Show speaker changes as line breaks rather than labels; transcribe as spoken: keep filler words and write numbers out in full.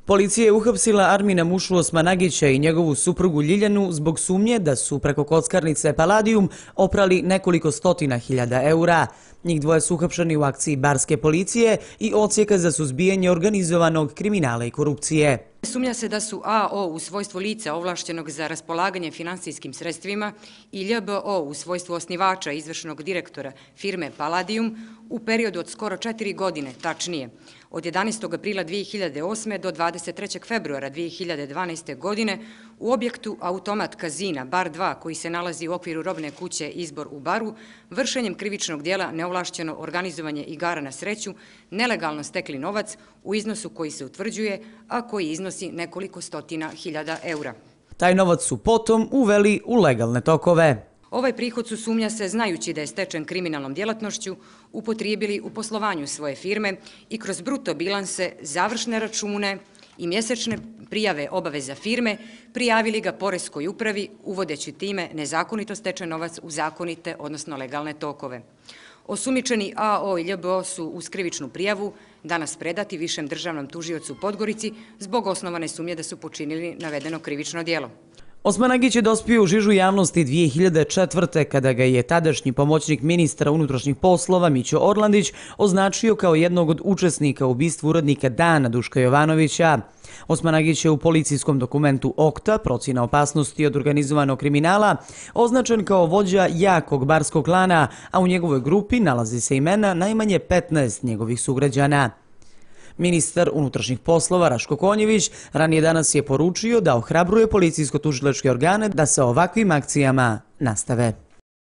Policija je uhapsila Armina Mušu Osmanagića i njegovu suprugu Ljiljanu zbog sumnje da su preko kockarnice Paladijum oprali nekoliko stotina hiljada eura. Njih dvoje su uhapšeni u akciji barske policije i odsjeka za suzbijanje organizovanog kriminala i korupcije.
Sumnja se da su A O u svojstvu lica ovlašćenog za raspolaganje finansijskim sredstvima i Lj B O u svojstvu osnivača i izvršnog direktora firme Paladijum u periodu od skoro četiri godine, tačnije, od jedanaestog aprila dvije hiljade osme. do dvadeset trećeg februara dvije hiljade dvanaeste. godine u objektu automat kazina Bar dva koji se nalazi u okviru robne kuće Izbor u Baru, vršenjem krivičnog dijela neovlašćeno organizovanje igara na sreću, nelegalno stekli novac u iznosu koji se utvrđuje, a koji iznosi nekoliko stotina hiljada eura.
Taj novac su potom uveli u legalne tokove.
Ovaj prihod su, sumnja se, znajući da je stečen kriminalnom djelatnošću, upotrijebili u poslovanju svoje firme i kroz bruto bilanse, završne račune i mjesečne prijave obaveza firme prijavili ga poreskoj upravi, uvodeći time nezakonito stečen novac u zakonite, odnosno legalne tokove. Osumnjičeni A O i Lj B O su uz krivičnu prijavu danas predati Višem državnom tužiocu u Podgorici zbog osnovane sumnje da su počinili navedeno krivično djelo.
Osmanagić je dospio u žižu javnosti dvije hiljade četvrte. kada ga je tadašnji pomoćnik ministra unutrašnjih poslova Mićo Orlandić označio kao jednog od učesnika u ubistvu urednika Dana Duška Jovanovića. Osmanagić je u policijskom dokumentu Okta, procjena opasnosti od organizovanog kriminala, označen kao vođa jakog barskog klana, a u njegovoj grupi nalazi se imena najmanje petnaest njegovih sugrađana. Ministar unutrašnjih poslova Raško Konjević ranije danas je poručio da ohrabruje policijsko-tužilačke organe da sa ovakvim akcijama nastave.